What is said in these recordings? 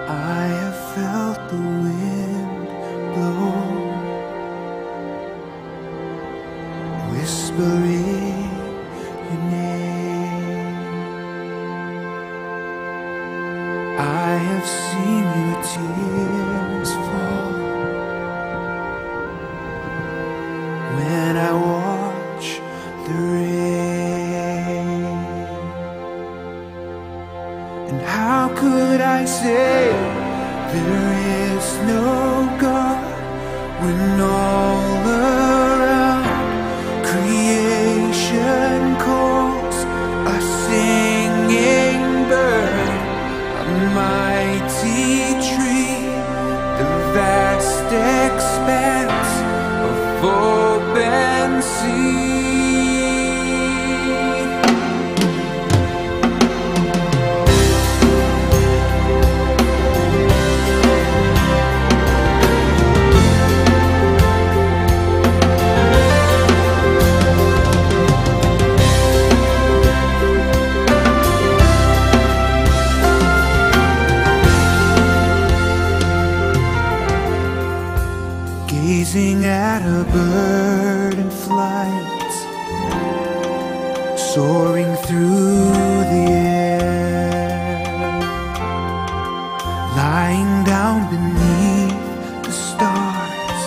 I have felt the wind blow, whispering your name. I have seen your tears fall when I watch the rain. And how could I say there is no God when all around creation calls a singing bird, a mighty tree, the vast expanse of open sea? Gazing at a bird in flight, soaring through the air, lying down beneath the stars.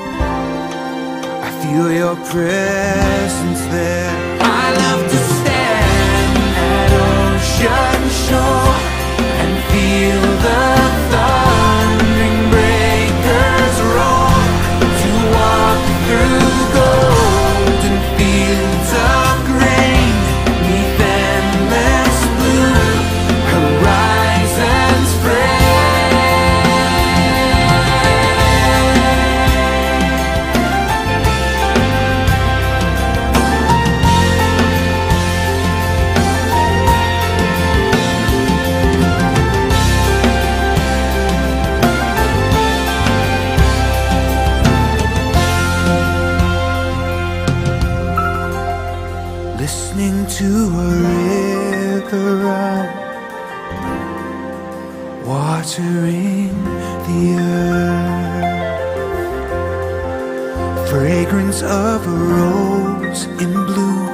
I feel your presence there. I love to stand at ocean shore and feel the thundering breakers roar, through golden fields of grain, 'neath endless blue horizons listening to a river run, watering the earth, fragrance of a rose in bloom,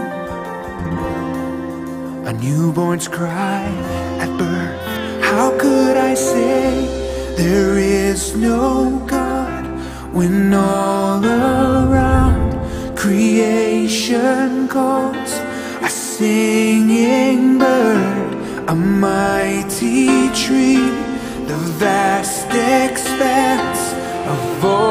a newborn's cry at birth. How could I say there is no God when all around creation calls a singing bird, a mighty tree, the vast expanse of